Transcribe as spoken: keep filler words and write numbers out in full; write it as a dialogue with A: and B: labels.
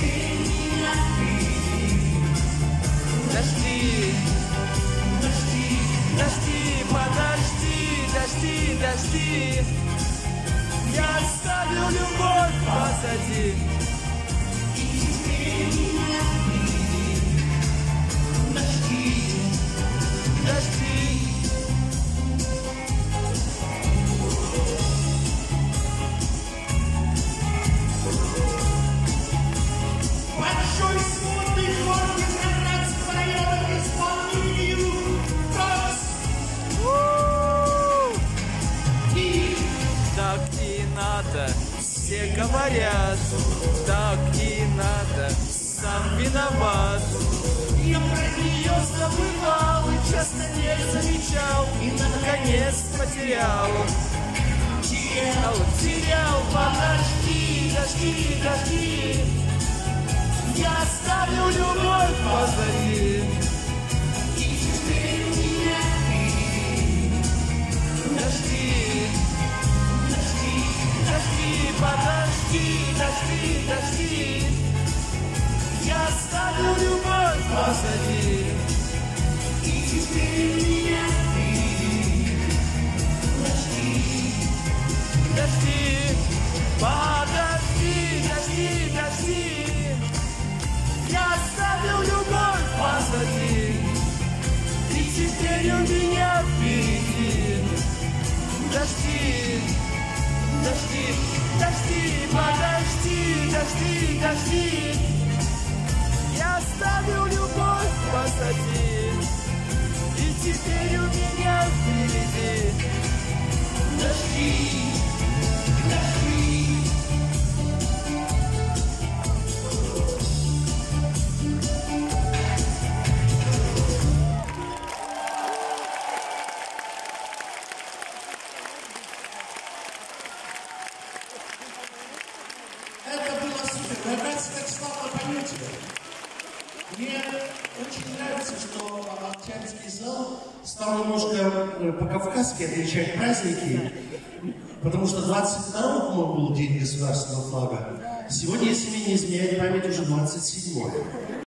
A: Дожди, дожди, подожди, дожди, дожди. Я оставлю любовь позади. Дожди.
B: Большой смутный хор Петроградского района исполнению «Кросс».
A: Так и надо, все говорят, так и надо, сам виноват. Я про нее забывал и часто не замечал, и наконец потерял. Терял, терял, подожди, дожди, дожди. Я оставлю любовь позади. И теперь меня дожди, дожди, дожди, подожди, дожди, дожди. Я оставлю любовь позади. И теперь меня дожди, дожди, подожди, дожди, дожди. Я оставлю любовь позади. И теперь у меня впереди. Дожди, дожди, дожди, подожди, дожди, дожди. Я оставлю любовь позади. И теперь у меня впереди. Дожди, дожди.
B: Это было супер. Мне нравится, как славно поете. Мне очень нравится, что Октябрьский зал стал немножко по-кавказски отмечать праздники, потому что двадцать второго был День государственного флага. Сегодня, если мне не изменяет память, уже двадцать седьмое.